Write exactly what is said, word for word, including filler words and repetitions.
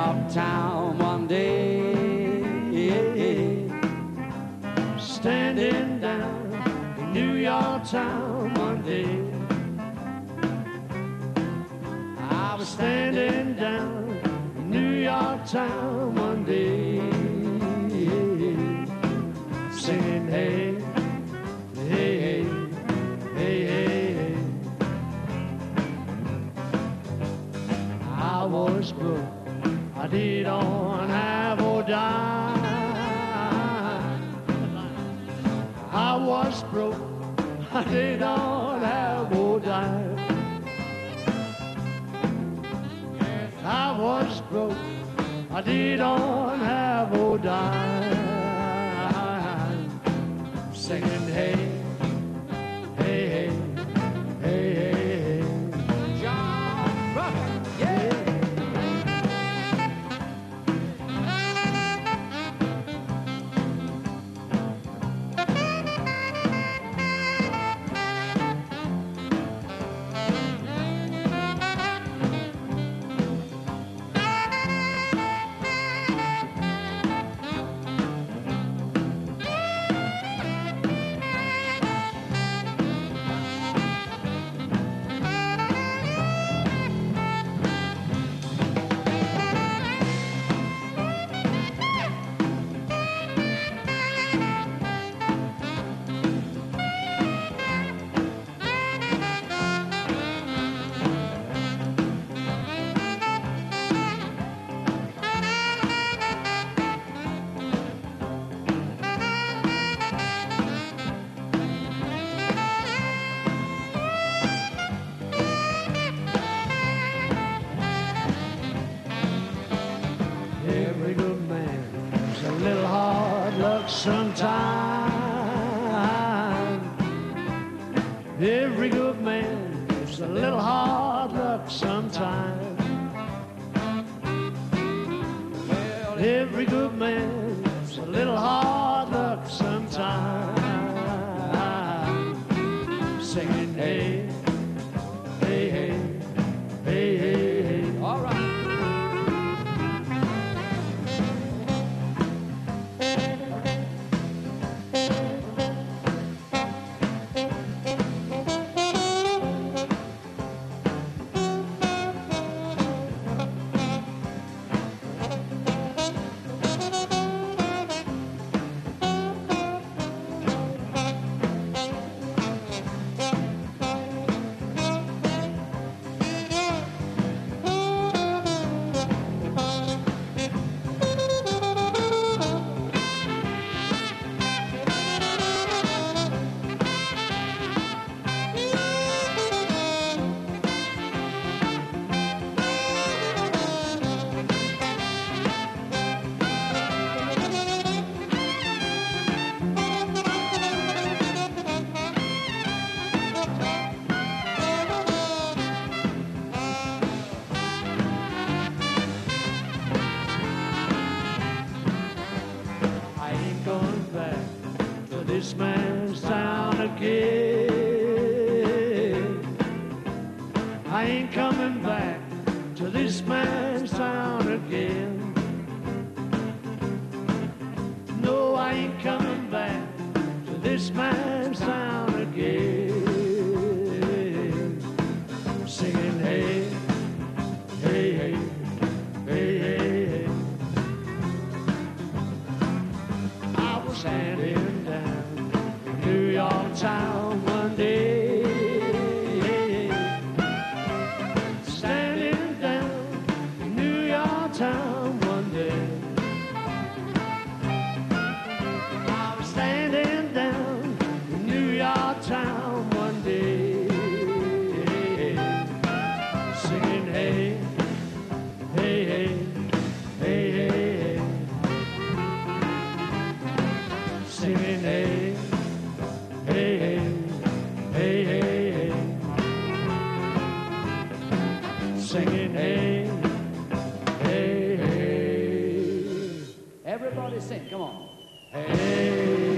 York town one day, standing down in New York town one day. I was standing down in New York town one day, singing hey, hey, hey, hey, hey, hey. I was broke, I didn't have a dime. I was broke, I didn't have a dime. I was broke, I didn't have a dime. Singing hey, hey, hey, hey, hey, hey. John Rucker, yeah. Every good man is a little hard luck sometime. Every good man is a little hard luck sometime. Well, every good man is a little hard luck sometime. Singing hey, hey, hey, hey, hey, hey. All right. This man's town again. I ain't coming back to this man's town again. No, I ain't coming back to this man's town again. Singing hey, hey, hey, hey, hey, hey. I was standing down New York town one day, standing down in New York town one day. I was standing down in New York town one day, singing hey, hey, hey, hey, hey, hey. Singing hey, hey, hey, hey, hey, hey. Singing hey, hey, hey. Everybody sing, come on. Hey.